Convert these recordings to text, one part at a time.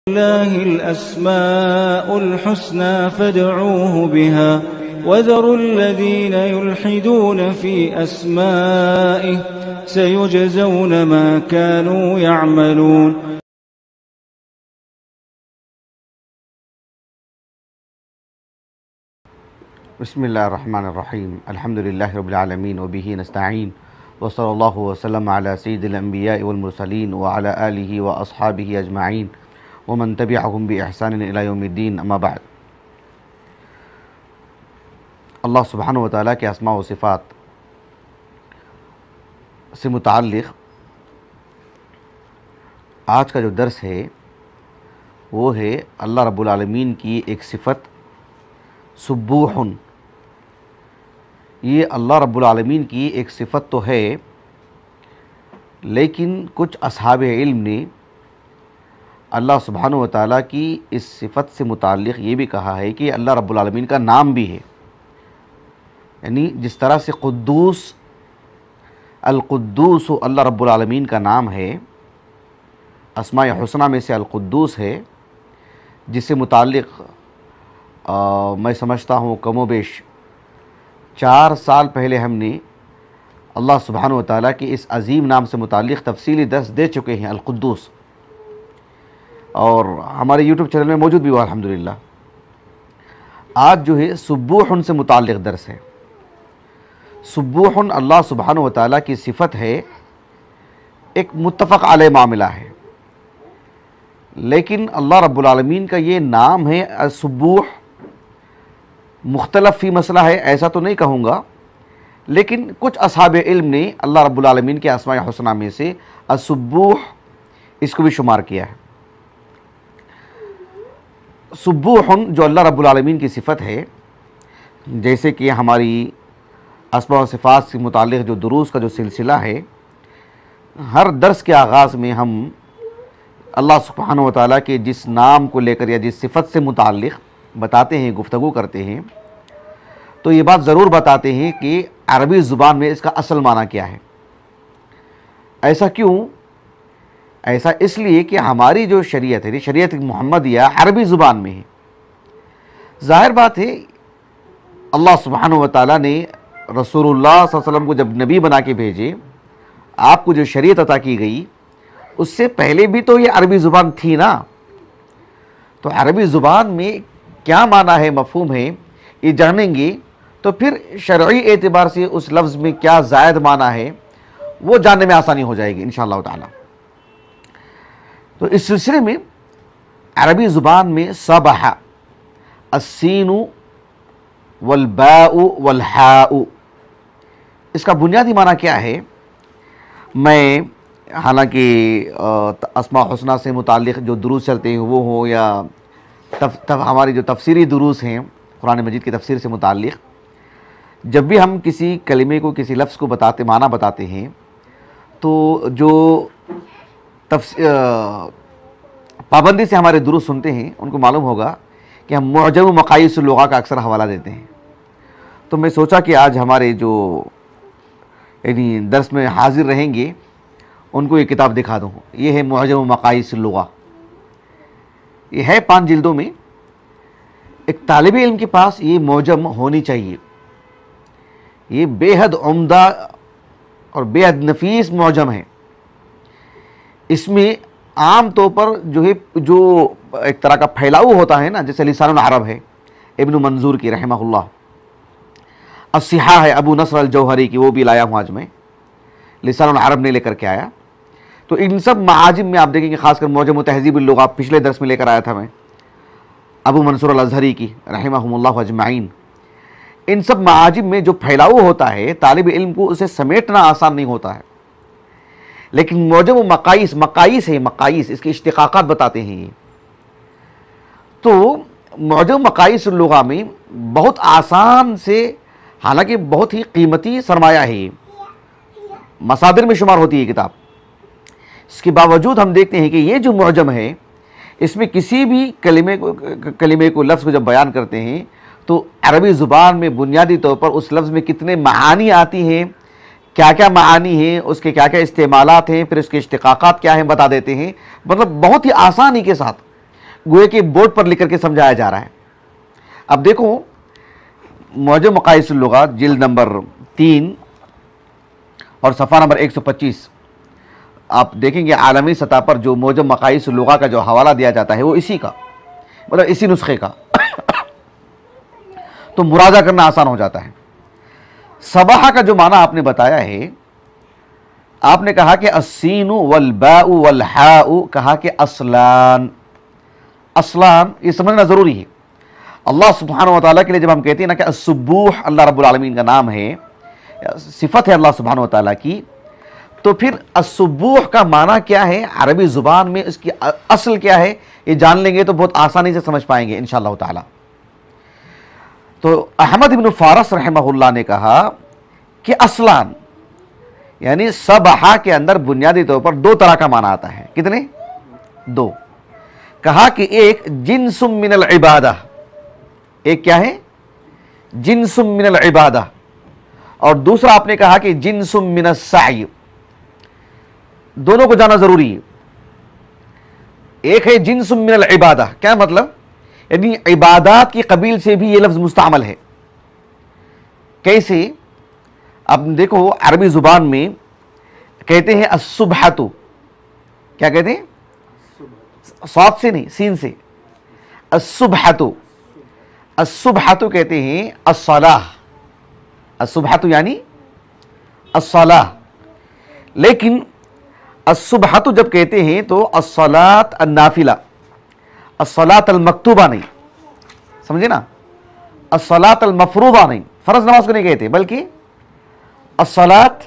لله الأسماء الحسنى فادعوه بها وذروا الذين يلحدون في أسمائه سيجزون ما كانوا يعملون. بسم الله الرحمن الرحيم. الحمد لله رب العالمين وبه نستعين وصلى الله وسلم على سيد الأنبياء والمرسلين وعلى آله وأصحابه أجمعين ومن تبعهم بإحسان إلى يوم الدين. اما بعد. اللہ سبحانہ و تعالیٰ کے اسماء و صفات سے متعلق آج کا جو درس ہے وہ ہے اللہ رب العالمین کی ایک صفت سبوح. یہ اللہ رب العالمین کی ایک صفت تو ہے، لیکن کچھ اصحاب علم نے اللہ سبحانہ و تعالیٰ کی اس صفت سے متعلق یہ بھی کہا ہے کہ اللہ رب العالمین کا نام بھی ہے. یعنی جس طرح سے قدوس القدوس اللہ رب العالمین کا نام ہے، اسماء حسنہ میں سے القدوس ہے، جس سے متعلق میں سمجھتا ہوں کم و بیش 4 سال پہلے ہم نے اللہ سبحانہ و تعالیٰ کے اس عظیم نام سے متعلق تفصیلی درس دے چکے ہیں، القدوس، اور ہمارے یوٹیوب چینل میں موجود بھی ہوا الحمدللہ. آج جو ہے سبوح سے متعلق درس ہے. سبوح اللہ سبحانہ و تعالیٰ کی صفت ہے، ایک متفق علیہ معاملہ ہے، لیکن اللہ رب العالمین کا یہ نام ہے السبوح. مختلف فی مسئلہ ہے ایسا تو نہیں کہوں گا، لیکن کچھ اصحاب علم نے اللہ رب العالمین کے اسماء حسنہ میں سے السبوح اس کو بھی شمار کیا ہے. سبوح جو اللہ رب العالمین کی صفت ہے، جیسے کہ ہماری اسماء و صفات سے متعلق جو دروس کا جو سلسلہ ہے، ہر درس کے آغاز میں ہم اللہ سبحانہ و تعالیٰ کے جس نام کو لے کر یا جس صفت سے متعلق بتاتے ہیں، گفتگو کرتے ہیں، تو یہ بات ضرور بتاتے ہیں کہ عربی زبان میں اس کا اصل معنی کیا ہے. ایسا کیوں؟ ایسا اس لیے کہ ہماری جو شریعت ہے، شریعت محمدیہ عربی زبان میں ہے. ظاہر بات ہے اللہ سبحانہ و تعالیٰ نے رسول اللہ صلی اللہ علیہ وسلم کو جب نبی بنا کے بھیجے، آپ کو جو شریعت عطا کی گئی، اس سے پہلے بھی تو یہ عربی زبان تھی نا. تو عربی زبان میں کیا معنی ہے، مفہوم ہے، یہ جانیں گے تو پھر شرعی اعتبار سے اس لفظ میں کیا زائد معنی ہے وہ جاننے میں آسانی ہو جائے گی انشاءاللہ تعالی. تو اس سلسلے میں عربی زبان میں سبح، السین والباء والحاء، اس کا بنیادی معنی کیا ہے؟ میں حالانکہ اسماء حسنہ سے متعلق جو دروس چلتے ہیں وہ ہوں یا ہماری جو تفسیری دروس ہیں قرآن مجید کی تفسیر سے متعلق، جب بھی ہم کسی کلمے کو، کسی لفظ کو معنی بتاتے ہیں، تو جو پابندی سے ہمارے دروس سنتے ہیں ان کو معلوم ہوگا کہ ہم معجم و مقاییس اللغہ کا اکثر حوالہ دیتے ہیں. تو میں سوچا کہ آج ہمارے جو یعنی درس میں حاضر رہیں گے ان کو یہ کتاب دکھا دوں. یہ ہے معجم و مقاییس اللغہ. یہ ہے 5 جلدوں میں. ایک طالب علم کے پاس یہ معجم ہونی چاہیے. یہ بے حد عمدہ اور بے حد نفیس معجم ہے. اس میں عام طور پر جو ایک طرح کا پھیلاؤ ہوتا ہے نا، جیسے لسان العرب ہے ابن منظور کی رحمہ اللہ، الصحاح ہے ابو نصر الجوہری کی، وہ بھی لایا ہوں آج میں، لسان العرب نے لے کر کے آیا. تو ان سب معاجم میں آپ دیکھیں گے، خاص کر معجم و تہذیب اللغہ پچھلے درس میں لے کر آیا تھا میں، ابو منصور الازہری کی رحمہم اللہ اجمعین. ان سب معاجم میں جو پھیلاؤ ہوتا ہے، طالب علم کو اسے سمیٹنا آسان نہیں ہوتا ہے. لیکن معجم و مقاییس ہے، مقاییس اس کے اشتقاقات بتاتے ہیں یہ. تو معجم مقاییس اللغہ میں بہت آسان سے، حالانکہ بہت ہی قیمتی سرمایہ ہے، یہ مصادر میں شمار ہوتی ہے کتاب. اس کے باوجود ہم دیکھتے ہیں کہ یہ جو معجم ہے، اس میں کسی بھی کلمے کو لفظ کو جب بیان کرتے ہیں تو عربی زبان میں بنیادی طور پر اس لفظ میں کتنے معانی آتی ہیں، کیا کیا معانی ہیں، اس کے کیا کیا استعمالات ہیں، پھر اس کے اشتقاقات کیا ہیں بتا دیتے ہیں. مطلب بہت ہی آسانی کے ساتھ گوئے کہ بورڈ پر لکھ کر کے سمجھایا جا رہا ہے. اب دیکھو معجم مقایس اللغات جلد نمبر 3 اور صفحہ نمبر 125. آپ دیکھیں گے عالمی سطح پر جو معجم مقایس اللغات کا جو حوالہ دیا جاتا ہے وہ اسی کا، مطلب اسی نسخے کا. تو مراجعہ کرنا آسان ہو جاتا ہے. صباح کا جو معنی آپ نے بتایا ہے، آپ نے کہا کہ السین والباء والحاء، کہا کہ اصلان. اصلان یہ سمجھنا ضروری ہے. اللہ سبحانہ و تعالیٰ کے لیے جب ہم کہتے ہیں نا کہ السبوح اللہ رب العالمین کا نام ہے، صفت ہے اللہ سبحانہ و تعالیٰ کی، تو پھر السبوح کا معنی کیا ہے عربی زبان میں، اس کی اصل کیا ہے، یہ جان لیں گے تو بہت آسانی سے سمجھ پائیں گے انشاءاللہ تعالیٰ. تو احمد ابن فارس رحمہ اللہ نے کہا کہ اصلان یعنی سبحہ کے اندر بنیادی طور پر 2 طرح کا معنی آتا ہے. کتنے؟ 2. کہا کہ ایک جنس من العبادہ، ایک کیا ہے؟ جنس من العبادہ، اور دوسرا آپ نے کہا کہ جنس من السعی. دونوں کو جانا ضروری ہے. ایک ہے جنس من العبادہ، کیا مطلب؟ یعنی عبادات کی قبیل سے بھی یہ لفظ مستعمل ہے. کیسے؟ اب دیکھو عربی زبان میں کہتے ہیں الصبحۃ، کیا کہتے ہیں؟ صاد سے نہیں، سین سے. الصبحۃ، الصبحۃ کہتے ہیں الصلاۃ. الصبحۃ یعنی الصلاۃ. لیکن الصبحۃ جب کہتے ہیں تو الصلاۃ النافلہ، الصلاۃ المکتوبہ نہیں، سمجھے نا؟ الصلاۃ المفروضہ نہیں، فرض نماز کو نہیں کہتے، بلکہ الصلاۃ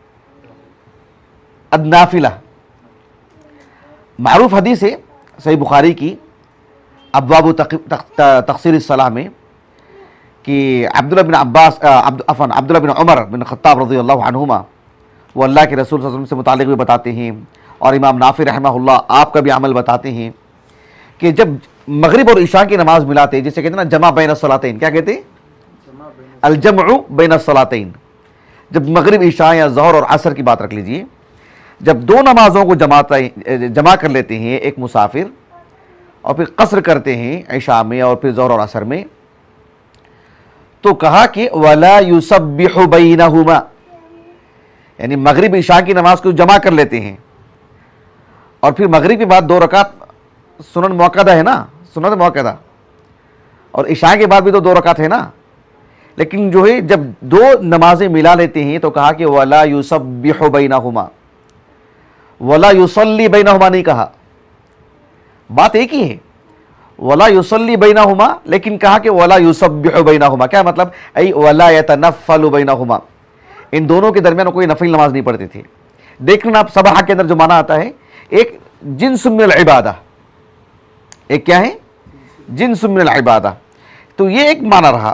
النافلہ. معروف حدیث ہے صحیح بخاری کی ابواب تقصیر الصلاۃ میں کہ عبداللہ بن عباس عبداللہ بن عمر بن خطاب رضی اللہ عنہما وہ اللہ کے رسول صلی اللہ علیہ وسلم سے متعلق بھی بتاتے ہیں، اور امام نافع رحمہ اللہ آپ کا بھی عمل بتاتے ہیں کہ جب مغرب اور عشاء کی نماز ملاتے، جسے کہتے ہیں نا جمع بین الصلاتین، کیا کہتے ہیں؟ الجمع بین الصلاتین. جب مغرب عشاء یا ظہر اور عصر کی بات رکھ لیجئے، جب 2 نمازوں کو جمع کر لیتے ہیں ایک مسافر اور پھر قصر کرتے ہیں عشاء میں اور پھر ظہر اور عصر میں، تو کہا کہ وَلَا يُسَبِّحُ بَيْنَهُمَا، یعنی مغرب عشاء کی نماز کو جمع کر لیتے ہیں اور پھر مغرب کے بعد 2 رکعت سنن موقدہ ہے نا، سنت موقدہ، اور عشاء کے بعد بھی تو 2 رکعت ہے نا. لیکن جو ہے جب 2 نمازیں ملا لیتے ہیں تو کہا کہ وَلَا يُسَبِّحُ بَيْنَهُمَا، وَلَا يُصَلِّي بَيْنَهُمَا نہیں کہا. بات ایک ہی ہے، وَلَا يُصَلِّي بَيْنَهُمَا، لیکن کہا کہ وَلَا يُسَبِّحُ بَيْنَهُمَا. کیا مطلب؟ ای وَلَا يَتَنَفَّلُ بَيْنَهُمَا، ان دونوں کے درمیان کوئی نفل نماز نہیں پڑھتے تھے. دیکھنا آپ صباح کے اندر جو معنی آتا ہے، ایک جنس من العبادہ، ایک کیا ہے؟ جنس من العبادہ. تو یہ ایک معنی رہا.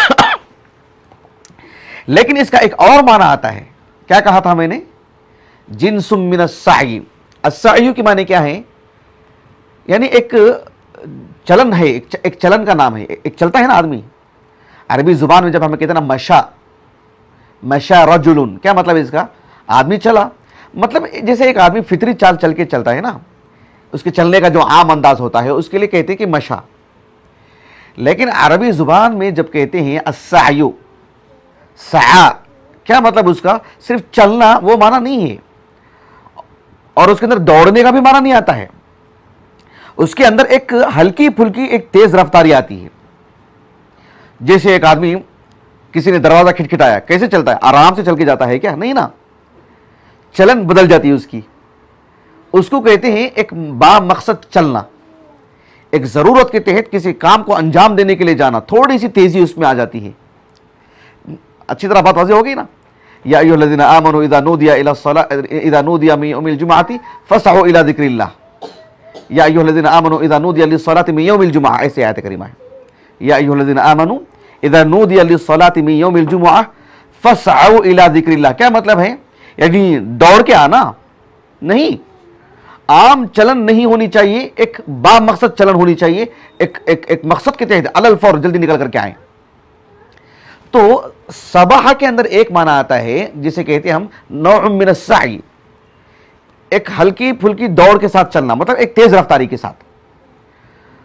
لیکن اس کا ایک اور معنی آتا ہے، کیا کہا تھا میں نے؟ جنس من السعی. السعی کی معنی کیا ہے؟ یعنی ایک چلن ہے، ایک چلن کا نام ہے، ایک چلتا ہے نا آدمی. عربی زبان میں جب ہمیں کہتے ہیں نا مشا، مشا رجل، کیا مطلب اس کا؟ آدمی چلا. مطلب جیسے ایک آدمی فطری چال چل کے چلتا ہے نا، اس کے چلنے کا جو عام انداز ہوتا ہے اس کے لیے کہتے ہیں کہ مشا. لیکن عربی زبان میں جب کہتے ہیں السعی، سعا، کیا مطلب اس کا؟ صرف چلنا وہ معنی نہیں ہے، اور اس کے اندر دوڑنے کا بھی معنی نہیں آتا ہے. اس کے اندر ایک ہلکی پھلکی ایک تیز رفتاری آتی ہے. جیسے ایک آدمی، کسی نے دروازہ کھٹکھٹایا، کیسے چلتا ہے؟ آرام سے چل کے جاتا ہے کیا؟ نہیں نا، چلن بدل جاتی ہے اس کی. اس کو کہتے ہیں ایک با مقصد چلنا، ایک ضرورت کے تحت کسی کام کو انجام دینے کے لیے جانا، تھوڑی سی تیزی اس میں آ جاتی ہے. اچھی طرح بات واضح ہوگی نا؟ یا ایھا الذین آمنوا اذا نودی الی الصلاۃ اذا نودی من یوم الجمعۃ فاسعوا الی ذکر اللہ. یا ایھا الذین آمنوا اذا نودی للصلاۃ من یوم الجمعہ، ایسے آیت کریمہ ہے. یا ایھا الذین آمنوا اذا نودی للصلاۃ من یوم الجمعہ فاسعوا الی ذکر اللہ. کیا مطلب ہے؟ یعنی دوڑ کے آنا نہیں، عام چلن نہیں ہونی چاہیے، ایک با مقصد چلن ہونی چاہیے، ایک مقصد کے تحت علی الفور جلدی نکل کر کے آئیں. تو صباح کے اندر ایک معنی آتا ہے جسے کہتے ہیں ہم نوع من السعی، ایک ہلکی پھلکی دوڑ کے ساتھ چلنا، مطلب ایک تیز رفتاری کے ساتھ.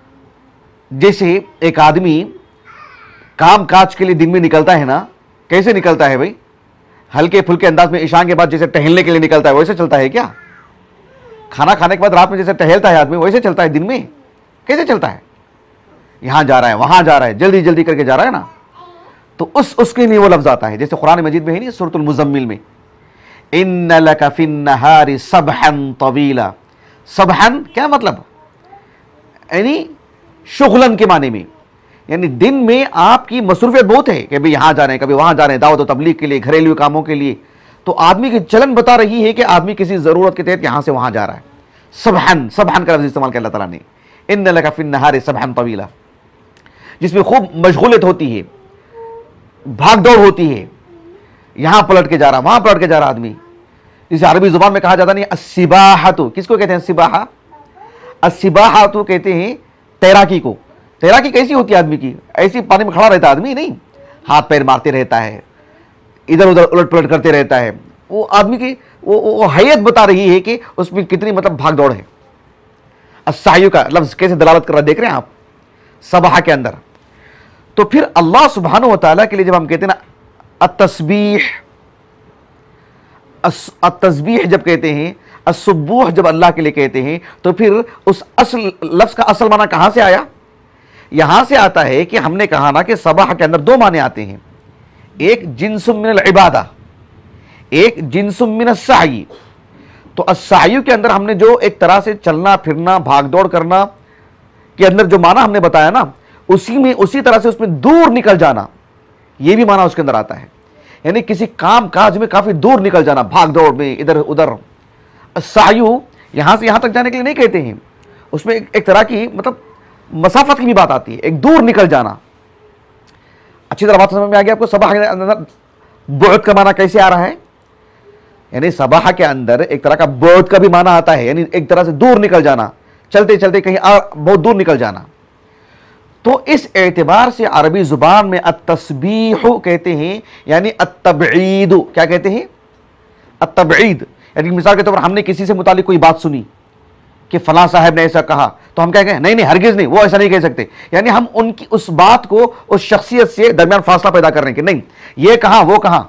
जैसे एक आदमी काम काज के लिए दिन में निकलता है ना, कैसे निकलता है भाई? हल्के फुल्के अंदाज में ईशान के बाद जैसे टहलने के लिए निकलता है, वैसे चलता है क्या? खाना खाने के बाद रात में जैसे टहलता है आदमी, वैसे चलता है दिन में? कैसे चलता है? यहां जा रहा है, वहां जा रहा है, जल्दी जल्दी करके जा रहा है ना, तो उसके लिए वो लफ्ज आता है, जैसे कुरान मजीद में है नहीं, सूरतुल मुज़म्मिल में, इन्न लका फिन्नहारी सबहन तवीला। सबहन क्या मतलब? यानी शुगलन के माने में, यानी दिन में आपकी मसरूफियत बहुत है कि भाई यहां जा रहे हैं, कभी वहां जा रहे हैं, दावत और तबलीग के लिए, घरेलू कामों के लिए, तो आदमी की चलन बता रही है कि आदमी किसी जरूरत के तहत यहां से वहां जा रहा है। सबहन, सबहन का लफ्ज इस्तेमाल किया अल्लाह ताला ने, इन्न लका फिन्नहारी सबहन तवीला, जिसमें खूब मशगूलियत होती है, भाग दौड़ होती है, यहां पलट के जा रहा, वहां पलट के जा रहा आदमी। जिसे अरबी जुबान में कहा जाता नहीं, अस्सिबाहतु, किसको कहते हैं सिबाहा? अस्सिबाहतु कहते हैं तैराकी को। तैराकी कैसी होती है आदमी की? ऐसी पानी में खड़ा रहता है आदमी, नहीं, हाथ पैर मारते रहता है, इधर उधर उलट पलट करते रहता है। वो आदमी की वो हैयत बता रही है कि उसमें कितनी मतलब भाग दौड़ है। अस्सायु का लफ्ज कैसे दलालत कर रहा है, देख रहे हैं आप, सबहा के अंदर। तो फिर अल्लाह सुब्हानहू व तआला के लिए जब हम कहते हैं ना अत्तस्बीह, अत्तस्बीह जब कहते हैं, अस्सुबूह जब अल्लाह के लिए कहते हैं, तो फिर उस असल लफ्ज का असल माना कहां से आया? यहां से आता है कि हमने कहा ना कि सबाह के अंदर दो माने आते हैं, एक जिन्सुम मिनल इबादा, एक जिन्सुम मिनस साई। तो अस्सायु के अंदर हमने जो एक तरह से चलना फिरना भागदौड़ करना के अंदर जो माना हमने बताया ना, उसी तरह से उसमें दूर निकल जाना, यह भी माना उसके अंदर आता है, यानी किसी काम काज में काफी दूर निकल जाना, भाग दौड़ में इधर उधर। सायु यहां से यहां तक जाने के लिए नहीं कहते हैं, उसमें एक तरह की मतलब मसाफत की भी बात आती है, एक दूर निकल जाना। अच्छी तरह बात समझ में आ गई आपको? सबाह के अंदर बुअद का माना कैसे आ रहा है? यानी सबाह के अंदर एक तरह का बुअद का भी माना आता है, यानी एक तरह से दूर निकल जाना, चलते चलते कहीं बहुत दूर निकल जाना। तो इस एतबार से अरबी जुबान में अत्तस्बीह कहते हैं, यानी अत्तबईद। क्या कहते हैं? अत्तबईद। यानी मिसाल के तौर पर हमने किसी से मुतालिक कोई बात सुनी कि फलां साहब ने ऐसा कहा, तो हम क्या कहें? नहीं नहीं, हरगिज नहीं, वो ऐसा नहीं कह सकते। यानी हम उनकी उस बात को उस शख्सियत से दरमियान फासला पैदा कर रहे हैं कि नहीं, ये कहा वो कहा,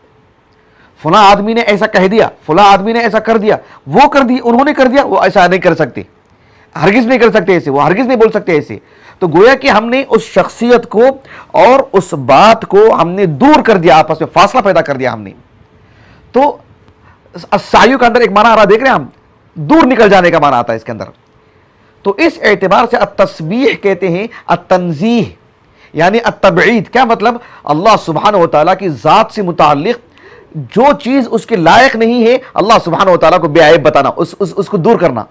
फलां आदमी ने ऐसा कह दिया, फलां आदमी ने ऐसा कर दिया, वो कर दिया, उन्होंने कर दिया, वो ऐसा नहीं कर सकते, हरगिज नहीं कर सकते ऐसे, वो हरगिज नहीं बोल सकते ऐसे। तो गोया कि हमने उस शख्सियत को और उस बात को हमने दूर कर दिया, आपस में फासला पैदा कर दिया हमने। तो सायु का अंदर एक माना आ रहा, देख रहे हैं हम, दूर निकल जाने का माना आता है इसके अंदर। तो इस एतबार से अत्तस्बीह कहते हैं अत्तंजीह, यानी अत्तबईद। क्या मतलब? अल्लाह सुब्हानहू व तआला की जात से मुताल्लिक जो चीज उसके लायक नहीं है, अल्लाह सुब्हानहू व तआला को बेअयब बताना, उसको दूर करना।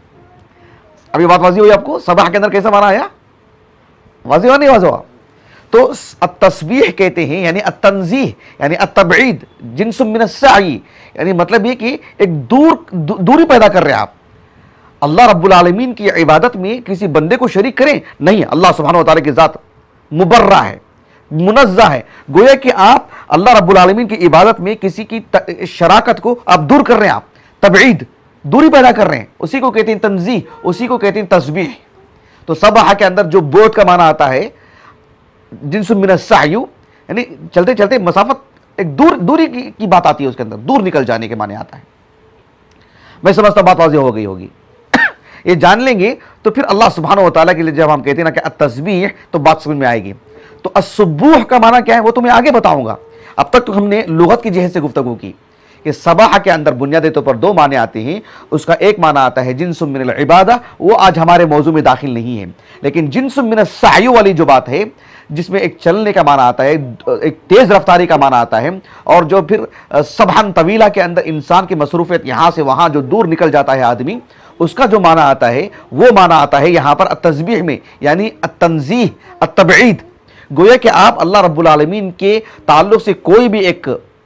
अभी बात वाज़ी हुई आपको? सबाह के अंदर कैसा माना आया? वाज़ी हुआ नहीं वाज़ी हुआ? तो अत्तस्बीह कहते हैं यानी अत्तंजीह, यानी अत्तबईद, जिन्सुम मिनस साई, यानी मतलब ये कि एक दूरी पैदा कर रहे हैं आप। अल्लाह रब्बुल आलमीन की इबादत में किसी बंदे को शरीक करें नहीं, अल्लाह सुब्हानहू व तआला की जात मुबर्रा है, मुनज़्ज़ह है। गोया कि आप अल्लाह रब्बुल आलमीन की इबादत में किसी की शराकत को आप दूर कर रहे हैं, आप तबईद, दूरी पैदा कर रहे हैं, उसी को कहते हैं तंजीह, उसी को कहते हैं तस्बीह। तो सबाह के अंदर जो बोध का माना आता है जिन्सुम मिनस सायु, यानी चलते चलते मसाफत, एक दूरी की बात आती है उसके अंदर, दूर निकल जाने के माने आता है। मैं समझता बात वाज़ेह हो गई होगी। ये जान लेंगे तो फिर अल्लाह सुब्हानहू व तआला के लिए जब हम कहते हैं ना कि अत्तस्बीह, तो बात समझ में आएगी। तो अस्सुबूह का माना क्या है वो तो मैं आगे बताऊंगा। अब तक तो हमने लुगत की जहत से गुफ्तगू की कि सबाह के अंदर बुनियादी तौर पर दो माने आते हैं। उसका एक माना आता है जिन्सुम मिनल इबादा, वो आज हमारे मौजू में दाखिल नहीं है, लेकिन जिन्सुम मिनस सायु वाली जो बात है, जिसमें एक चलने का माना आता है, एक तेज रफ्तारी का माना आता है, और जो फिर सबहन तवीला के अंदर इंसान की मसरूफियत यहां से वहां जो दूर निकल जाता है आदमी, उसका जो माना आता है वो माना आता है यहां पर अत्तस्बीह में, यानी अत्तंजीह, अत्तबईद। गोया कि आप अल्लाह रब्बुल आलमीन के ताल्लुक से कोई भी एक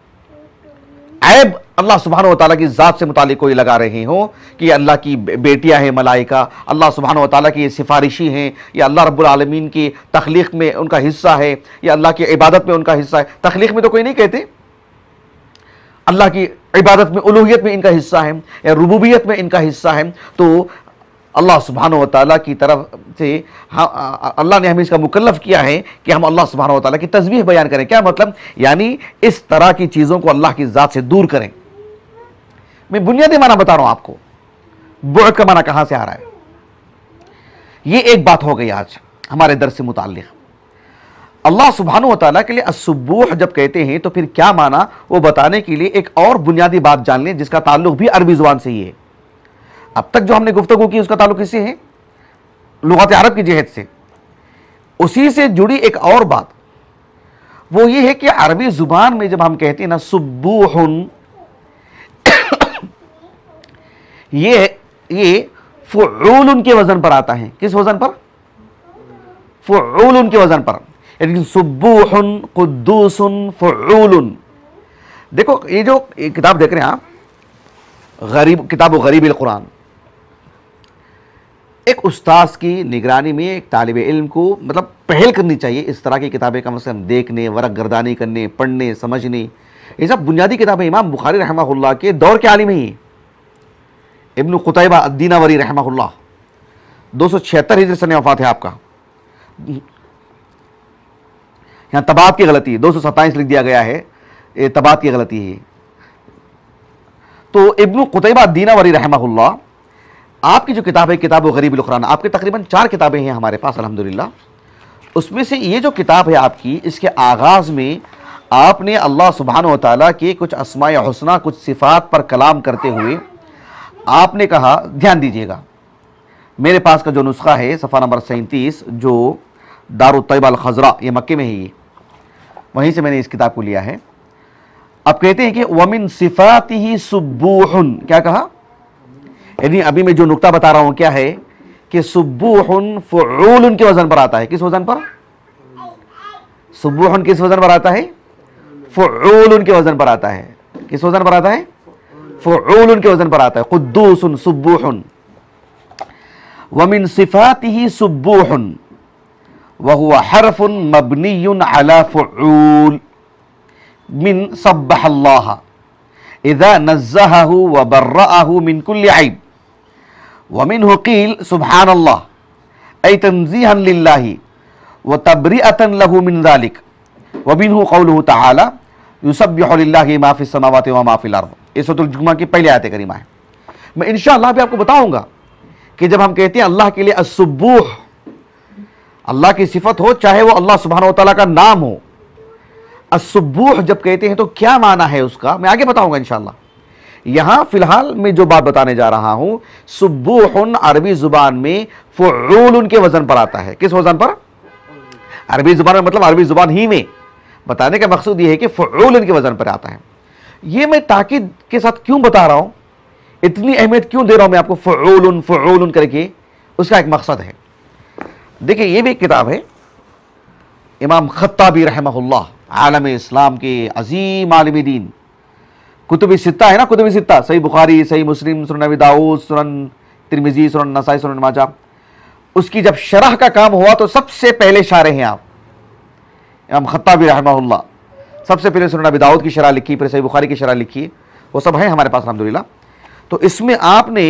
ऐब अल्लाह सुब्हानहू व तआला की जात से मुतालिक कोई लगा रहे हो कि अल्लाह की बेटियां हैं मलाइका, अल्लाह सुब्हानहू व तआला की सिफारिशी हैं, या अल्लाह रब्बुल आलमीन की तख्लीक में उनका हिस्सा है, या अल्लाह की इबादत में उनका हिस्सा है। तख्लीक में तो कोई नहीं कहते, अल्लाह की इबादत में, उलूहियत में इनका हिस्सा है, या रुबूबियत में इनका हिस्सा है। तो اللہ سبحانہ و تعالیٰ کی طرف سے اللہ نے ہمیں اس کا مکلف کیا ہے کہ ہم اللہ سبحانہ و تعالیٰ کی تسبیح بیان کریں. کیا مطلب؟ یعنی اس طرح کی چیزوں کو اللہ کی ذات سے دور کریں. میں بنیادی معنی بتا رہا ہوں آپ کو، بعد کا معنی کہاں سے آ رہا ہے. یہ ایک بات ہو گئی آج ہمارے درس سے متعلق. اللہ سبحانہ و تعالیٰ کے لیے السبوح جب کہتے ہیں تو پھر کیا معنی، وہ بتانے کے لیے ایک اور بنیادی بات جان لیں جس کا تعلق بھی عربی زبان سے ہی ہے. اب تک جو ہم نے گفتگو کی اس کا تعلق کس سے ہے؟ لغت عرب کی جہت سے. اسی سے جڑی ایک اور بات وہ یہ ہے کہ عربی زبان میں جب ہم کہتے ہیں نا سبوح، یہ فعول کے وزن پر آتا ہے. کس وزن پر؟ فعول کے وزن پر. یعنی سبوح قدوس فعول. دیکھو یہ جو کتاب دیکھ رہے ہیں آپ، کتاب غریب القرآن، ایک استاذ کی نگرانی میں ایک طالب علم کو مطلب پہل کرنی چاہیے اس طرح کی کتابیں کم سے کم دیکھنے، ورق گردانی کرنے، پڑھنے، سمجھنے. یہ سب بنیادی کتابیں امام بخاری رحمہ اللہ کے دور کے عالم ہی. ابن قتیبہ الدیناوری رحمہ اللہ 276 ہجری سن وفات ہے آپ کا. یہاں طبعات کی غلطی ہے، 227 لکھ دیا گیا ہے، یہ طبعات کی غلطی ہے. تو ابن قتیبہ الدیناوری رحمہ اللہ، آپ کی جو کتاب ہے کتاب غریب القرآن، آپ کے تقریباً 4 کتابیں ہیں ہمارے پاس الحمدللہ. اس میں سے یہ جو کتاب ہے آپ کی، اس کے آغاز میں آپ نے اللہ سبحانہ و تعالیٰ کے کچھ اسماء حسنہ، کچھ صفات پر کلام کرتے ہوئے آپ نے کہا، دھیان دیجئے گا، میرے پاس کا جو نسخہ ہے صفحہ نمبر 37 جو دار الطیبہ الخضراء، یہ مکے میں ہی، وہیں سے میں نے اس کتاب کو لیا ہے. اب کہتے ہیں کہ وَمِن صِفَاتِهِ سُبُّوحٌ، کیا کہا؟ یعنی ابھی میں جو نقطہ بتا رہا ہوں کیا ہے کہ سبوحن فعول کے وزن پر آتا ہے. کس وزن پر؟ سبوحن کس وزن پر آتا ہے؟ فعول کے وزن پر آتا ہے. کس وزن پر آتا ہے؟ فعول کے وزن پر آتا ہے. قدوس سبوحن. ومن صفاته سبوح وهو حرف مبني على فعول من سبح الله اذا نزهه وبرأه من كل عيب. ومنه قيل سبحان الله أي تنزيها لله وتبرئة له من ذلك. ومنه قوله تعالى يسبح لله ما في السماوات وما في الأرض. یہ سورۃ الجمعہ کی پہلی آیت کریمہ ہے. میں انشاءاللہ بھی آپ کو بتاؤں گا کہ جب ہم کہتے ہیں اللہ کے لیے السبوح، اللہ کی صفت ہو چاہے وہ اللہ سبحانہ و تعالیٰ کا نام ہو، السبوح جب کہتے ہیں تو کیا معنی ہے اس کا، میں آگے بتاؤں گا انشاءاللہ. یہاں فی الحال میں جو بات بتانے جا رہا ہوں، سبوح عربی زبان میں فعول کے وزن پر آتا ہے. کس وزن پر؟ عربی زبان میں، مطلب عربی زبان ہی میں. بتانے کا مقصود یہ ہے کہ فعول کے وزن پر آتا ہے. یہ میں تاکید کے ساتھ کیوں بتا رہا ہوں، اتنی اہمیت کیوں دے رہا ہوں میں آپ کو فعول فعول کر کے، اس کا ایک مقصد ہے. دیکھیں یہ بھی ایک کتاب ہے امام خطابی رحمہ اللہ، عالم اسلام کے عظیم عالم دین. کتب ستہ ہے نا، کتب ستہ، صحیح بخاری، صحیح مسلم، سنن ابی داؤد، سنن ترمذی، سنن نسائی، سنن ماجہ. اس کی جب شرح کا کام ہوا تو سب سے پہلے شارح ہیں آپ امام خطابی رحمہ اللہ. سب سے پہلے سنن ابی داؤد کی شرح لکھی، پھر صحیح بخاری کی شرح لکھی، وہ سب ہیں ہمارے پاس الحمدللہ. تو اس میں آپ نے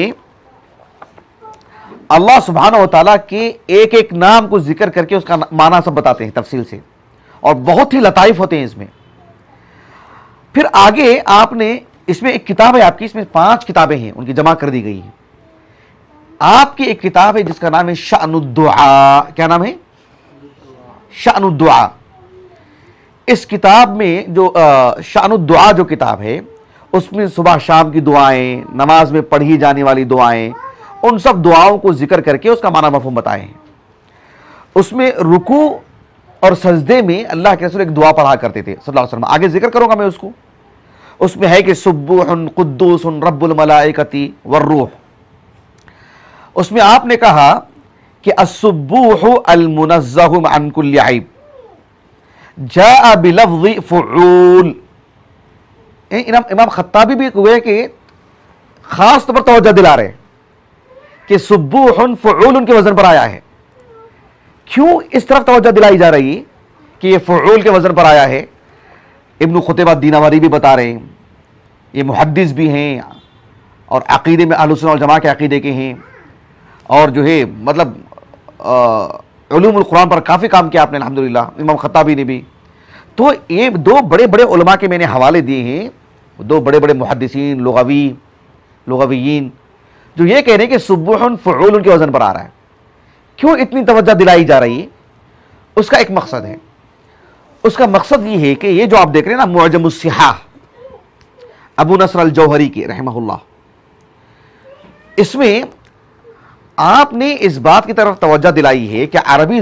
اللہ سبحانہ و تعالیٰ کے ایک ایک نام کو ذکر کر کے اس کا معنی سب بتاتے ہیں تفصیل سے، اور بہت ہی لطائف ہوتے ہیں اس میں. پھر آگے آپ نے اس میں ایک کتاب ہے آپ کی، اس میں 5 کتابیں ہیں، ان کی جمع کر دی گئی ہیں. آپ کی ایک کتاب ہے جس کا نام ہے شأن الدعاء. کیا نام ہے؟ شأن الدعاء. اس کتاب میں جو شأن الدعاء جو کتاب ہے، اس میں صبح شام کی دعائیں، نماز میں پڑھی جانے والی دعائیں، ان سب دعاؤں کو ذکر کر کے اس کا معنی مفہوم بتائے ہیں. اس میں رکوع اور سجدے میں اللہ کے رسول ایک دعا پڑھا کرتے تھے صلی اللہ علیہ وسلم. آگے ذکر کروں گا میں اس کو. اس میں ہے کہ سبوح قدوس رب الملائکۃ والروح. اس میں آپ نے کہا کہ السبوح المنزہ عن کل عیب جاء بلفظ فعول. امام خطابی بھی ہوئے کہ خاص طور پر توجہ دلا رہے کہ سبوح فعول کے وزن پر آیا ہے. کیوں اس طرف توجہ دلائی جا رہی ہے کہ یہ فعول کے وزن پر آیا ہے؟ ابن قتیبہ الدیناوری بھی بتا رہے ہیں، یہ محدث بھی ہیں اور عقیدے میں اہل سنت والجماعہ کے عقیدے کے ہیں. اور جو ہے مطلب علوم القرآن پر کافی کام کیا آپ نے الحمدللہ، امام خطابی نے بھی. تو یہ دو بڑے بڑے علماء کے میں نے حوالے دیے ہیں، دو بڑے بڑے محدثین لغویین، جو یہ کہہ رہے ہیں کہ سبوح فعول کے وزن پر آ رہا ہے. کیوں اتنی توجہ دلائی جا رہی ہے؟ اس کا ایک مقصد ہے. اس کا مقصد یہ ہے کہ یہ جو آپ دیکھ رہے ہیں نا معجم الصحاح ابو نصر الجوہری کی رحمہ اللہ، اس میں آپ نے اس بات کی طرف توجہ دلائی ہے کہ عربی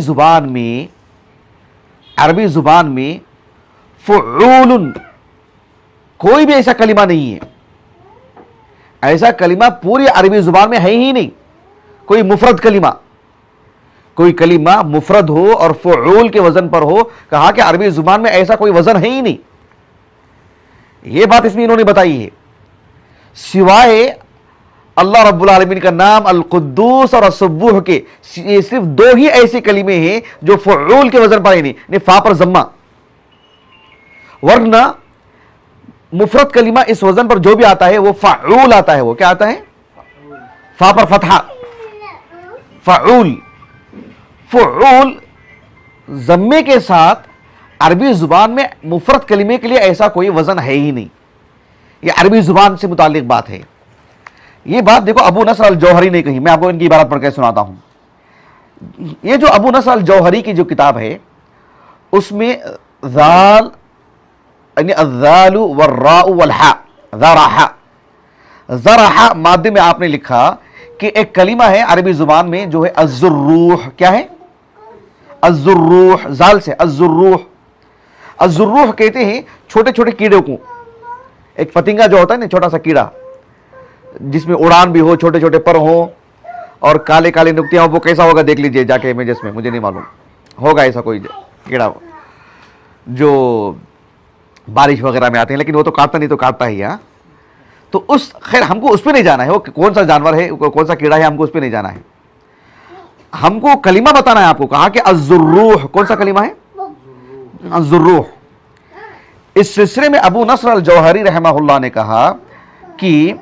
زبان میں فعول کوئی بھی ایسا کلمہ نہیں ہے، ایسا کلمہ پوری عربی زبان میں ہے ہی نہیں. کوئی مفرد کلمہ مفرد ہو اور فعول کے وزن پر ہو، کہا کہ عربی زبان میں ایسا کوئی وزن ہے ہی نہیں. یہ بات اس میں انہوں نے بتائی ہے، سوائے اللہ رب العالمین کا نام القدوس اور السبوح کے یہ صرف دو ہی ایسے کلمے ہیں جو فعول کے وزن پر ہی نہیں، فا پر ضمہ، ورنہ مفرد کلمہ اس وزن پر جو بھی آتا ہے وہ فعول آتا ہے. وہ کیا آتا ہے؟ فا پر فتحہ، فعول ضمے کے ساتھ عربی زبان میں مفرد کلمے کے لیے ایسا کوئی وزن ہے ہی نہیں. یہ عربی زبان سے متعلق بات ہے. یہ بات دیکھو ابو نصر الجوہری نے کہی، میں آپ کو ان کی عبارت پڑھ کے سناتا ہوں. یہ جو ابو نصر الجوہری کی جو کتاب ہے اس میں ذال یعنی الذال والراء والحاء ذرح مادے میں آپ نے لکھا کہ ایک کلمہ ہے عربی زبان میں جو ہے الزروح. کیا ہے؟ الزروح، زال سے الزروح کہتے ہیں چھوٹے چھوٹے کیڑوں کو. ایک پتنگا جو ہوتا ہے نا، چھوٹا سا کیڑا جس میں اڑان بھی ہو، چھوٹے چھوٹے پر ہوں اور کالے کالے نقطے ہوں، وہ کیسا ہوگا دیکھ لیجئے جا کے امیجز میں، مجھے نہیں معلوم ہوگا ایسا کوئی کیڑا جو بارش وغیرہ میں آتے ہیں، لیکن وہ تو کاٹتا نہیں تو کاٹتا ہی. ہاں تو خیر ہم کو اس پہ نہیں جانا ہے، وہ کون سا جانور ہے، کون سا کیڑا ہے، ہم کو اس پہ نہیں جانا ہے. ہم کو کلمہ بتانا ہے. آپ کو کہا کہ الزروح، کون سا کلمہ ہے؟ الزروح. اس سلسلے میں ابو نصر الجوہری رحمہ اللہ نے کہا کہ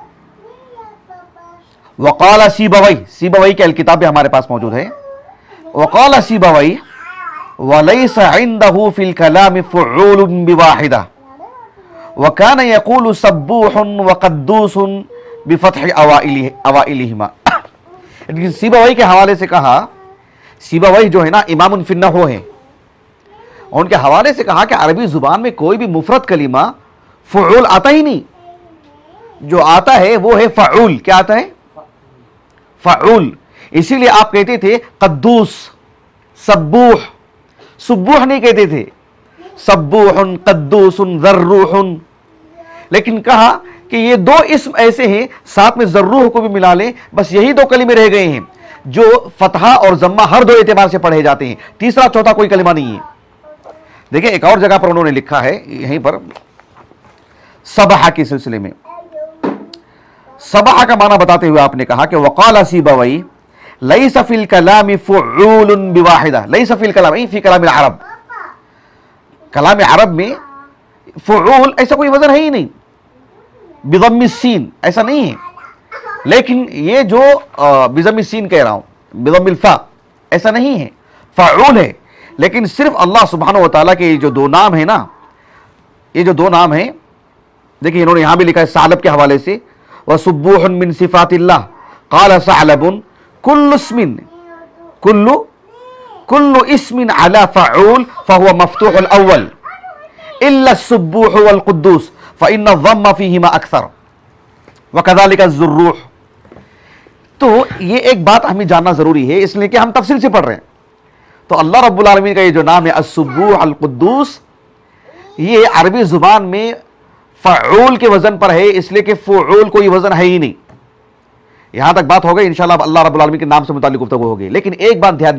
وقال سیبوی کے الکتاب بھی ہمارے پاس موجود ہے. وقال سیبوی وَلَيْسَ عِنْدَهُ فِي الْكَلَامِ فُعُولٌ بِوَاحِدَةٍ وَكَانَ يَقُولُ سَبُّوحٌ وَقَدُّوسٌ بِفَتْحِ أَوَائِلِهِمَا. لیکن سیبوی کے حوالے سے کہا، سیبوی جو ہے نا امام فی النحو ہے، ان کے حوالے سے کہا کہ عربی زبان میں کوئی بھی مفرد کلمہ فعول آتا ہی نہیں. جو آتا ہے وہ ہے فعول. کیا آتا ہے؟ فعول. اسی لیے آپ کہتے تھے قدوس، سبوح. سبوح نہیں کہتے تھے، سبوح، قدوس، ذروح. لیکن کہا کہ یہ دو اسم ایسے ہیں، ساتھ میں ذروح کو بھی ملا لیں، بس یہی دو کلمے رہ گئے ہیں جو فتحہ اور ضمہ ہر دو اعتبار سے پڑھے جاتے ہیں، تیسرا چوتھا کوئی کلمہ نہیں ہے. دیکھیں ایک اور جگہ پر انہوں نے لکھا ہے، یہیں پر سبحہ کے سلسلے میں سبحہ کا معنی بتاتے ہوئے آپ نے کہا کہ وقال سیبوی لیس فی الکلام فعول بواحدہ. لیس فی الکلام فی کلام العرب، کلام عرب میں فعول ایسا کوئی وزن ہے ہی نہیں. بضم السین ایسا نہیں ہے. لیکن یہ جو بضم السین کہہ رہا ہوں، بضم الفاء ایسا نہیں ہے، فعول ہے. لیکن صرف اللہ سبحانہ و تعالیٰ کے جو دو نام ہیں نا، یہ جو دو نام ہیں، دیکھیں انہوں نے یہاں بھی لکھا ہے ثعلب کے حوالے سے وَسُبُّوحٌ مِّن صِفَاتِ اللَّهِ قَالَ ثَعْلَبٌ كُلُّ اسْمٍ عَلَى فَعُولٍ فَهُوَ مَفْتُوحُ الْأَوَّلِ إِلَّا السُّبُّوحُ وَالْقُدُّوسُ فَإِنَّ الضَّمَّ فِيهِمَا أَكْثَرُ وَكَذَلِكَ الزُّرُّوحُ. تو یہ ایک بات ہمیں جاننا ضروری ہے، اس لیے کہ ہم تفصیل سے پڑھ رہے ہیں. تو اللہ رب العالمین کا یہ جو نام ہے السبوح القدوس، یہ عربی زبان میں فعول کے وزن پر ہے، اس لیے کہ فعول کوئی وزن ہے ہی نہیں. یہاں تک بات ہو گئی. انشاءاللہ اللہ رب العالمین کے نام سے متعلق گفتگو ہوگی. لیکن ایک بات دھیان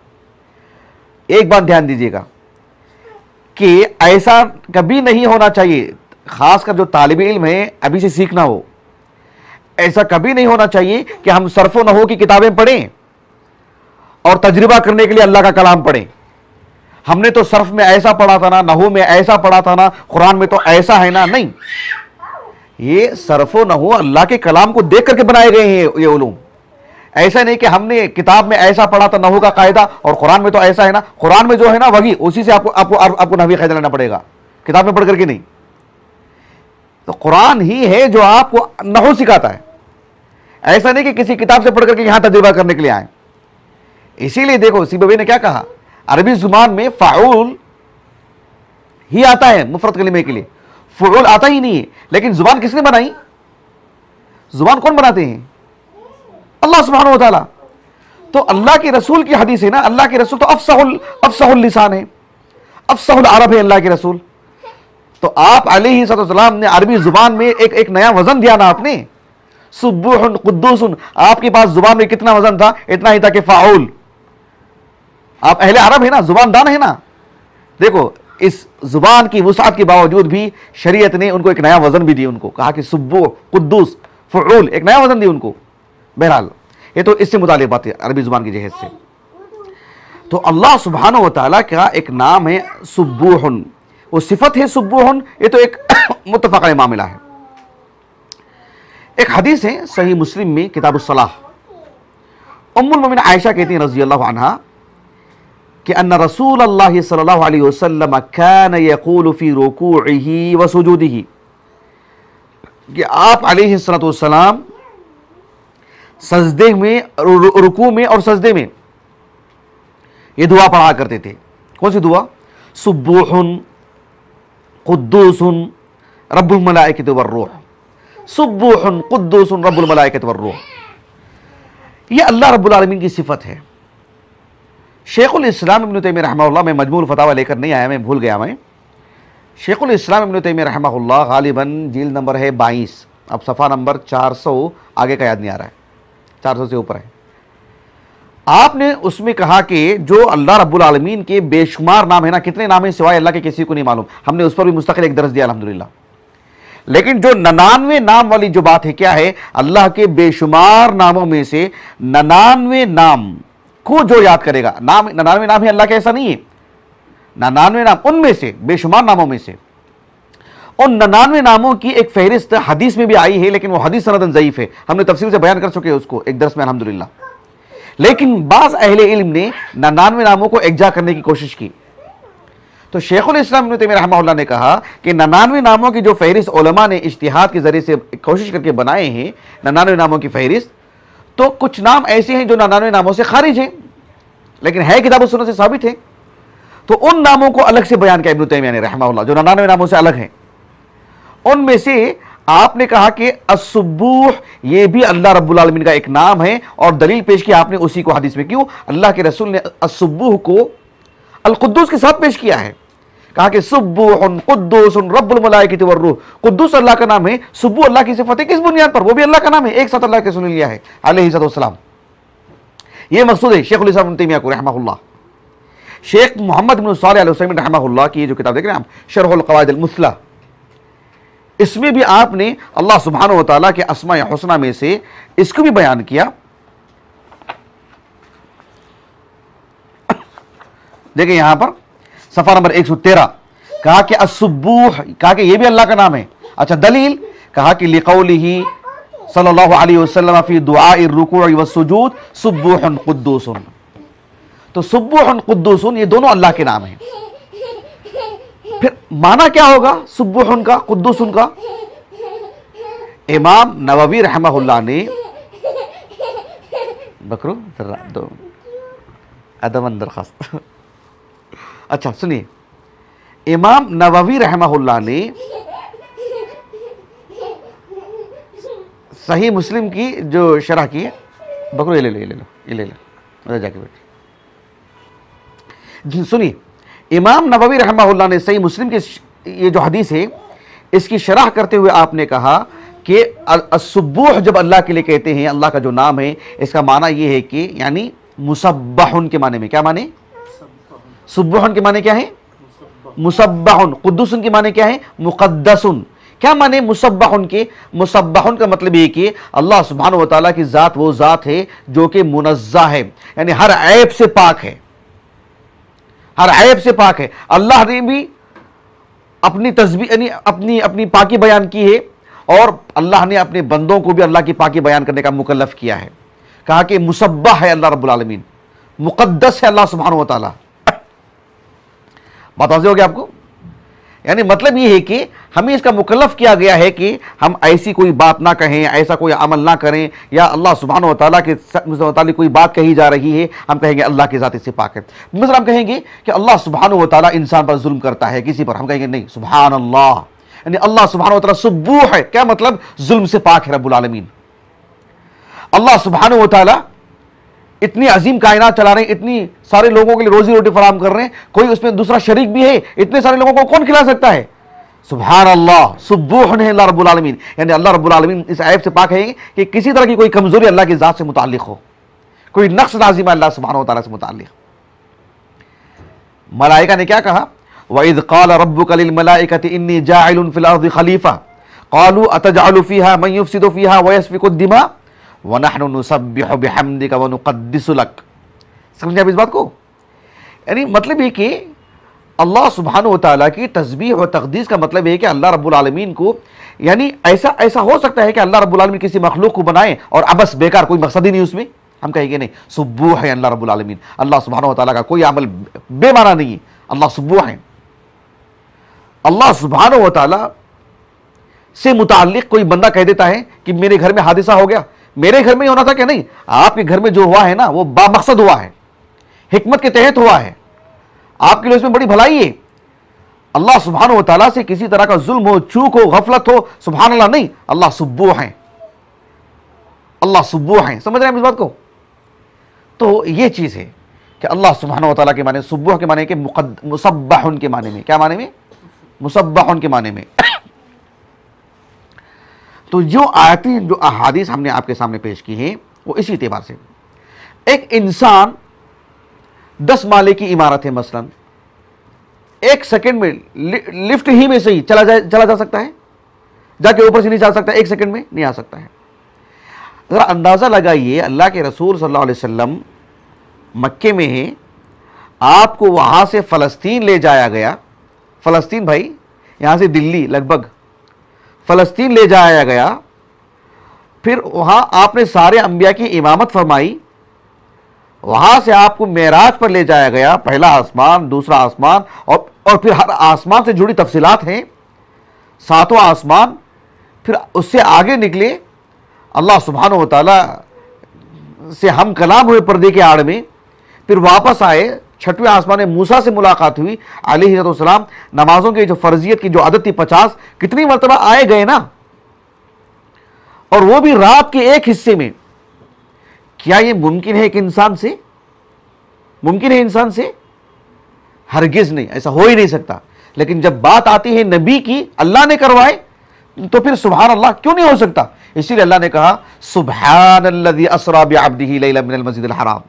دیجیے گا کہ ایسا کبھی نہیں ہونا چاہیے، خاص کر جو طالب علم ہے ابھی سے سیکھنا ہو، ایسا کبھی نہیں ہونا چاہیے کہ ہم صرف و نحو کی کتابیں پڑھیں اور تجربہ کرنے کے لیے اللہ کا کلام پڑھیں. ہم نے تو صرف میں ایسا پڑھا تھا نا، نحو میں ایسا پڑھا تھا نا، قرآن میں تو ایسا ہے نا. نہیں، یہ صرف و نحو اللہ کے کلام کو دیکھ کر کے بنائے گئے ہیں یہ علوم. ایسا نہیں کہ ہم نے کتاب میں ایسا پڑھا تھا نحو کا قاعدہ اور قرآن میں تو ایسا ہے نا، قرآن میں جو ہے نا وہی اسی سے آپ کو نحوی قاعدہ لینا پڑے گا، کتاب میں پڑھ کر کے نہیں۔ تو قرآن ہی ہے جو آپ کو نحو سکھاتا ہے، ایسا نہیں کہ کسی کتاب سے پڑھ کر کے یہاں تجربہ کرنے کے لیے آئے۔ اسی لیے دیکھو سیبویہ نے کیا کہا، عربی زبان میں فعول ہی آتا ہے مفرد کلمے کے لیے، فعول آتا ہی نہیں ہے، لیکن زبان کس نے بنائی؟ زبان کون بناتے ہیں؟ اللہ سبحانہ و تعالیٰ۔ تو اللہ کے رسول کی حدیث ہے نا، اللہ کے رسول تو افصح اللسان ہے، افصح العرب ہے اللہ کے رسول۔ تو آپ علیہ السلام نے عربی زبان میں ایک نیا وزن دیا نا آپ نے، سبوح قدوس۔ آپ کے پاس زبان میں کتنا وزن تھا؟ اتنا ہی تھا کہ فاعول۔ آپ اہل عرب ہے نا، زبان دان ہے نا۔ دیکھو اس زبان کی وسعت کے باوجود بھی شریعت نے ان کو ایک نیا وزن بھی دی، ان کو کہا کہ سبوح قدوس فعول، ایک نیا وزن دی ان کو۔ بہرحال یہ تو اس سے متعلق بات ہے عربی زبان کی جہت سے۔ تو اللہ سبحانہ و تعالیٰ کا ایک نام ہے سبوح، وہ صفت ہے سبوح، یہ تو ایک متفق علیہ معاملہ ہے۔ ایک حدیث ہے صحیح مسلم میں کتاب الصلاح، ام المومنین عائشہ کہتی ہیں رضی اللہ عنہا کہ ان رسول اللہ صلی اللہ علیہ وسلم کان یقول فی رکوعہ وسجودہ، کہ آپ علیہ السلام سجدے میں، رکوع میں اور سجدے میں یہ دعا پڑھا کرتے تھے۔ کون سی دعا؟ سبوح قدوس رب الملائکۃ والروح، سبوح قدوس رب الملائکۃ والروح۔ یہ اللہ رب العالمین کی صفت ہے۔ شیخ الاسلام ابن تیمیہ رحمہ اللہ، میں مجموع الفتاوی لے کر نہیں آیا، میں بھول گیا میں، شیخ الاسلام ابن تیمیہ رحمہ اللہ غالباً جلد نمبر ہے 22، اب صفحہ نمبر 400 آگے کا یاد نہیں آ رہا ہے، 400 سے اوپر ہے۔ آپ نے اس میں کہا کہ جو اللہ رب العالمین کے بے شمار نام ہے نا، کتنے نام ہیں سوائے اللہ کے کسی کو نہیں معلوم، ہم نے اس پر بھی مستقل ایک درس دیا الحمدللہ۔ لیکن جو 99 نام والی جو بات ہے، کیا ہے؟ اللہ کے بے شمار ناموں میں سے 99 نام کو جو یاد کرے گا، 99 نام ہے اللہ کے، ایسا نہیں ہے، 99 نام ان میں سے، بے شمار ناموں میں سے، ان 99 ناموں کی ایک فہرست حدیث میں بھی آئی ہے، لیکن وہ حدیث سندن ضعیف ہے، ہم نے تفصیل سے بیان کر چکے ہیں اس کو ایک درس میں الحمدللہ۔ لیکن بعض اہل علم نے 99 ناموں کو یکجا کرنے کی کوشش کی، تو شیخ الاسلام ابن تیمیہ رحمہ اللہ نے کہا کہ 99 ناموں کی جو فہرست علماء نے اجتہاد کے ذریعے سے کوشش کر کے بنائے ہیں، 99 ناموں کی فہرست، تو کچھ نام ایسے ہیں جو 99 ناموں سے خارج ہیں، لیکن ہے کتاب و سنت سے ثابت ہے۔ تو ان ناموں کو الگ سے بیان کیا ابن تیمیہ نے رحمہ اللہ، جو 99 ناموں سے الگ ہیں۔ ان میں سے آپ نے کہا کہ السبوح یہ بھی اللہ رب العالمین کا ایک نام ہے، اور دلیل پیش کی آپ نے اسی کو حدیث میں، کیوں؟ اللہ کے رسول نے السبوح کو القدوس کے ساتھ پیش کیا ہے، کہا کہ سبوح قدوس رب الملائکۃ والروح، قدوس اللہ کا نام ہے، سبوح اللہ کی صفت ہے، کس بنیاد پر؟ وہ بھی اللہ کا نام ہے، ایک ساتھ اللہ کے رسول نے لیا ہے علیہ السلام۔ یہ مقصود ہے شیخ الاسلام ابن تیمیہ کو رحمہ اللہ۔ شیخ محمد بن صالح العثیمین رحمہ اللہ کی یہ جو کتاب دیکھ رہے ہیں آپ، شرح القواعد المثلی، اس میں بھی آپ نے اللہ سبحانہ و تعالیٰ کے اسماء حسنہ میں سے اس کو بھی بیان کیا۔ دیکھیں یہاں پر صفحہ نمبر 113، کہا کہ السبوح، کہا کہ یہ بھی اللہ کا نام ہے۔ اچھا دلیل، کہا کہ لقولہ صلی اللہ علیہ وسلم فی دعاء الرکوع والسجود سبوح قدوس، تو سبوح قدوس یہ دونوں اللہ کے نام ہیں۔ پھر معنی کیا ہوگا سبوح کا قدوس کا؟ امام نووی رحمہ اللہ نے، بکرو دو ادب درخواست، اچھا سنیے، امام نووی رحمہ اللہ نے صحیح مسلم کی جو شرح کی ہے، بکرو یہ لے لو جا کے بیٹھ، سنیے، امام نووی رحمہ اللہ نے صحیح مسلم کی یہ جو حدیث ہے اس کی شرح کرتے ہوئے آپ نے کہا کہ السبوح جب اللہ کے لیے کہتے ہیں، اللہ کا جو نام ہے، اس کا معنی یہ ہے کہ یعنی مسبح کے معنی میں، کیا معنی؟ سبوح کے معنی کیا ہے؟ مسبح۔ قدوس کے معنی کیا ہے؟ مقدس۔ کیا معنی مسبح کے؟ مسبح کا مطلب یہ کہ اللہ سبحانہ و تعالیٰ کی ذات وہ ذات ہے جو کہ منزہ ہے، یعنی ہر عیب سے پاک ہے، ہر عیب سے پاک ہے۔ اللہ نے بھی اپنی تسبیح یعنی اپنی پاکی بیان کی ہے، اور اللہ نے اپنے بندوں کو بھی اللہ کی پاکی بیان کرنے کا مکلف کیا ہے۔ کہا کہ مسبح ہے اللہ رب العالمین، مقدس ہے اللہ سبحانہ و تعالیٰ. بات واضح ہو گیا آپ کو؟ یعنی مطلب یہ ہے کہ ہمیں اس کا مکلف کیا گیا ہے کہ ہم ایسی کوئی بات نہ کہیں، ایسا کوئی عمل نہ کریں، یا اللہ سبحانہ و تعالیٰ کے متعلق کوئی بات کہی جا رہی ہے ہم کہیں گے اللہ کی ذات اس سے پاک ہے. مثلا ہم کہیں گے کہ اللہ سبحانہ و تعالیٰ انسان پر ظلم کرتا ہے کسی پر، ہم کہیں گے نہیں سبحان اللہ، یعنی اللہ سبحانہ و تعالیٰ سبوح ہے. کیا مطلب؟ ظلم سے پاک ہے رب العالمین. اللہ سبحانہ و تعالیٰ اتنی عظیم کائنات چلا رہے ہیں، اتنی سارے لوگوں کے لیے روزی روٹی فراہم کر رہے ہیں، کوئی اس میں دوسرا شریک بھی ہے؟ اتنے سارے لوگوں کو کون کھلا سکتا ہے؟ سبحان اللہ، سبوح ہے اللہ رب العالمین. یعنی اللہ رب العالمین اس عیب سے پاک ہے کہ کسی طرح کی کوئی کمزوری اللہ کی ذات سے متعلق ہو، کوئی نقص لازم ہے اللہ سبحانہ و تعالیٰ سے متعلق. ملائکہ نے کیا کہا؟ وَإِذْ قَالَ رَبُّكَ لِلْمَلَائِكَةِ إِنِّي جَاعِلٌ فِي الْأَرْضِ خَلِيفَةً قَالُوا أَتَجْعَلُ فِيهَا مَن يُفْسِدُ فِيهَا وَيَسْفِكُ الدِّمَاءَ وَنَحْنُ نُسَبِّحُ بِحَمْدِكَ وَنُقَدِّسُ لَكَ. سمجھیں آپ اس بات کو؟ یعنی مطلب یہ کہ اللہ سبحانہ و تعالیٰ کی تسبیح و تقدیس کا مطلب ہے کہ اللہ رب العالمین کو، یعنی ایسا ہو سکتا ہے کہ اللہ رب العالمین کسی مخلوق کو بنائے اور ابس بیکار، کوئی مقصد ہی نہیں اس میں، ہم کہیں گے نہیں سبوح ہے اللہ رب العالمین. اللہ سبحانہ و تعالیٰ کا کوئی عمل بے معنی نہیں ہے، اللہ سبوح ہے. اللہ سبحانہ و تعالیٰ سے متعلق کوئی بندہ کہہ دیتا ہے کہ میرے گھر میں حادثہ ہو گیا، میرے گھر میں ہی ہونا تھا کہ نہیں، آپ کے گھر میں جو ہوا ہے نا وہ با مقصد ہوا ہے، حکمت کے تحت ہوا ہے، آپ کے لیے اس میں بڑی بھلائی ہے. اللہ سبحانہ و تعالیٰ سے کسی طرح کا ظلم ہو، چوک ہو، غفلت ہو، سبحان اللہ نہیں، اللہ سبوح ہیں، اللہ سبوح ہیں. سمجھ رہے ہیں اس بات کو؟ تو یہ چیز ہے کہ اللہ سبحانہ و تعالیٰ کے معنی سبوح کے معنی کہ مسبح کے معنی میں، کیا معنی میں؟ مسبح کے معنی میں. تو جو آیتیں، جو احادیث ہم نے آپ کے سامنے پیش کی ہیں وہ اسی اعتبار سے. ایک انسان 10 مالے کی عمارت ہے مثلا، 1 سیکنڈ میں لفٹ ہی میں سے ہی چلا جا سکتا ہے، جا کے اوپر سے نہیں جا سکتا، 1 سیکنڈ میں نہیں آ سکتا ہے. ذرا اندازہ لگائیے، اللہ کے رسول صلی اللہ علیہ وسلم مکے میں ہیں، آپ کو وہاں سے فلسطین لے جایا گیا. فلسطین بھائی یہاں سے دلی لگ بھگ، فلسطین لے جایا گیا، پھر وہاں آپ نے سارے انبیاء کی امامت فرمائی، وہاں سے آپ کو معراج پر لے جایا گیا، پہلا آسمان، دوسرا آسمان، اور پھر ہر آسمان سے جڑی تفصیلات ہیں، 7واں آسمان، پھر اس سے آگے نکلے، اللہ سبحانہ و تعالیٰ سے ہم کلام ہوئے پردے کے آڑ میں، پھر واپس آئے، 6ویں آسمان میں موسیٰ سے ملاقات ہوئی علیہ السلام. نمازوں کی جو فرضیت کی جو عدد تھی 50، کتنی مرتبہ آئے گئے نا، اور وہ بھی رات کے ایک حصے میں. کیا یہ ممکن ہے کہ انسان سے؟ ممکن ہے انسان سے؟ ہرگز نہیں، ایسا ہو ہی نہیں سکتا. لیکن جب بات آتی ہے نبی کی، اللہ نے کروائے، تو پھر سبحان اللہ کیوں نہیں ہو سکتا؟ اسی لیے اللہ نے کہا سبحان الذی اسری بعبدہ لیلا من المسجد الحرام.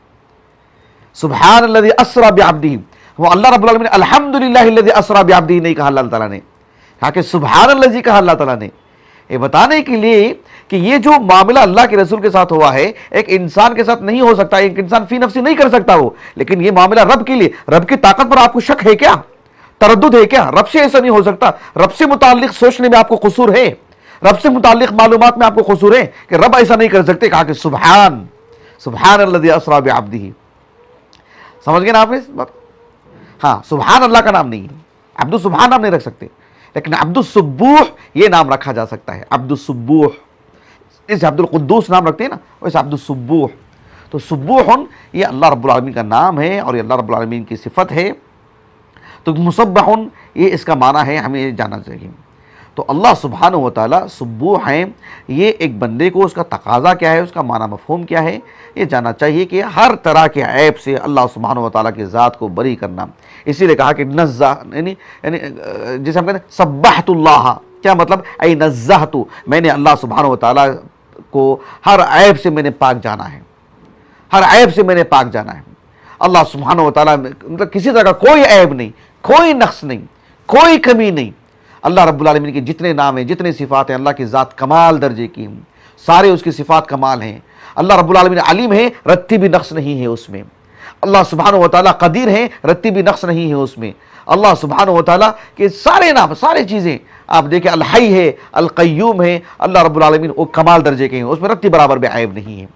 سبحان الذی اسری بعبدہ، وہ اللہ رب العالمین نے الحمدللہ الذی اسری بعبدہ نہیں کہا، اللہ تعالیٰ نے کہا کہ سبحان الذی کہا اللہ تعالیٰ نے، یہ بتانے کے لیے کہ یہ جو معاملہ اللہ کے رسول کے ساتھ ہوا ہے ایک انسان کے ساتھ نہیں ہو سکتا، ایک انسان فی نفسی نہیں کر سکتا وہ، لیکن یہ معاملہ رب کے لیے. رب کی طاقت پر آپ کو شک ہے کیا؟ تردد ہے کیا؟ رب سے ایسا نہیں ہو سکتا. رب سے متعلق سوچنے میں آپ کو قصور ہے، رب سے متعلق معلومات میں آپ کو قصور ہے کہ رب ایسا نہیں کر سکتے. کہا کہ سبحان الذی اسری بعبدہ. سمجھ گئے نا آپ نے اس بات؟ ہاں، سبحان اللہ کا نام نہیں ہے، عبد السبحان نام نہیں رکھ سکتے، لیکن عبد السبوح یہ نام رکھا جا سکتا ہے. عبد السبوح، جیسے عبد القدوس نام رکھتے ہیں نا، ویسے عبد السبوح. تو سبوح یہ اللہ رب العالمین کا نام ہے اور یہ اللہ رب العالمین کی صفت ہے. تو مسبح یہ اس کا معنی ہے، ہمیں یہ جاننا چاہیے. تو اللہ سبحانہ و تعالیٰ سبوح ہیں، یہ ایک بندے کو اس کا تقاضا کیا ہے، اس کا معنی مفہوم کیا ہے، یہ جاننا چاہیے کہ ہر طرح کے عیب سے اللہ سبحانہ و تعالیٰ کی ذات کو بری کرنا. اسی لیے کہا کہ نزہ، یعنی جیسے ہم کہتے ہیں سبحت اللہ، کیا مطلب؟ ای نزہت، میں نے اللہ سبحانہ و تعالیٰ کو ہر عیب سے میں نے پاک جانا ہے، ہر عیب سے میں نے پاک جانا ہے. اللہ سبحانہ و تعالیٰ مطلب کسی طرح کا کوئی عیب نہیں، کوئی نقص نہیں، کوئی کمی نہیں. اللہ رب العالمین کے جتنے نام ہیں، جتنے صفات ہیں، اللہ کی ذات کمال درجے کی ہیں، سارے اس کی صفات کمال ہیں. اللہ رب العالمین علیم ہے، رتی بھی نقص نہیں ہے اس میں. اللہ سبحانہ و تعالیٰ قدیر ہیں، رتی بھی نقص نہیں ہے اس میں. اللہ سبحانہ و تعالیٰ کے سارے نام، سارے چیزیں آپ دیکھیں، الحی ہے، القیوم ہے، اللہ رب العالمین وہ کمال درجے کے ہیں، اس میں رتی برابر بھی عیب نہیں ہے.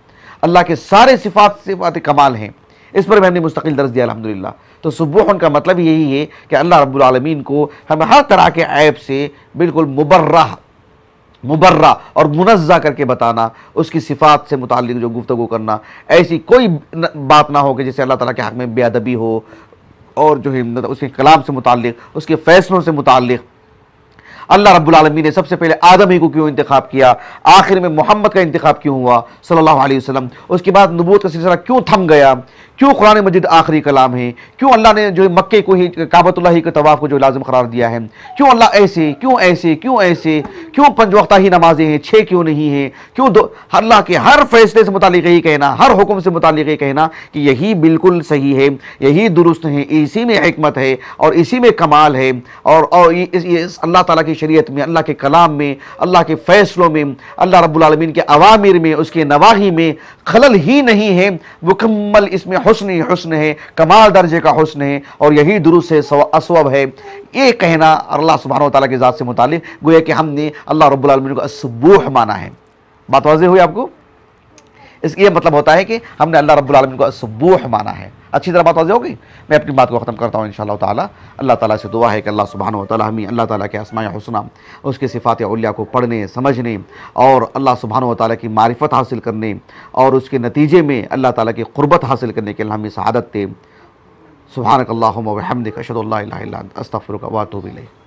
اللہ کے سارے صفات کمال ہیں، اس پر میں نے مستقل درس دیا الحمدللہ۔ تو سبوحن کا مطلب یہی ہے کہ اللہ رب العالمین کو ہمیں ہر طرح کے عیب سے بالکل مبرہ اور منزہ کر کے بتانا، اس کی صفات سے متعلق جو گفتگو کرنا، ایسی کوئی بات نہ ہو کہ جیسے اللہ تعالیٰ کے حق میں بے ادبی ہو، اور جو ہے اس کے کلام سے متعلق، اس کے فیصلوں سے متعلق۔ اللہ رب العالمین نے سب سے پہلے آدم ہی کو کیوں انتخاب کیا، آخر میں محمد کا انتخاب کیوں ہوا صلی اللہ علیہ وسلم، اس کے بعد نبوت کا سلسلہ کیوں تھم گیا، کیوں قرآن مجید آخری کلام ہے، کیوں اللہ نے جو مکے کو ہی کعبۃ اللہ کے طواف کو جو لازم قرار دیا ہے، کیوں اللہ کیوں 5 وقتہ ہی نمازیں ہیں، 6 کیوں نہیں ہیں، کیوں اللہ کے ہر فیصلے سے متعلق یہی کہنا، ہر حکم سے متعلق یہ کہنا کہ یہی بالکل صحیح ہے، یہی درست ہے، اسی میں حکمت ہے اور اسی میں کمال ہے، اور اللہ تعالیٰ کی شریعت میں، اللہ کے کلام میں، اللہ کے فیصلوں میں، اللہ رب العالمین کے اوامر میں، اس کے نواہی میں خلل ہی نہیں ہے، مکمل اس میں حسن ہے، کمال درجے کا حسن ہے، اور یہی درست ہے، اصوب ہے، یہ کہنا اللہ سبحانہ وتعالیٰ کی ذات سے متعلق گویا کہ ہم نے اللہ رب العالمین کو السبوح مانا ہے۔ بات واضح ہوئی آپ کو؟ اس یہ مطلب ہوتا ہے کہ ہم نے اللہ رب العالمین کو السبوح مانا ہے۔ اچھی طرح بات واضح ہو گئی؟ میں اپنی بات کو ختم کرتا ہوں انشاءاللہ تعالیٰ۔ اللہ تعالیٰ سے دعا ہے کہ اللہ سبحانہ وتعالیٰ ہمیں اللہ تعالیٰ کے اسماء حسنہ، اس کے صفات علیہ کو پڑھنے، سمجھنے، اور اللہ سبحانہ وتعالیٰ کی معرفت حاصل کرنے، اور اس کے نتیجے میں اللہ تعالیٰ کی قربت حاصل کرنے کے لیے ہمیں سعادت دے۔ سبحانک اللہم و بحمدک، اشہد ان لا الہ الا انت، استغفرک و اتوب الیک۔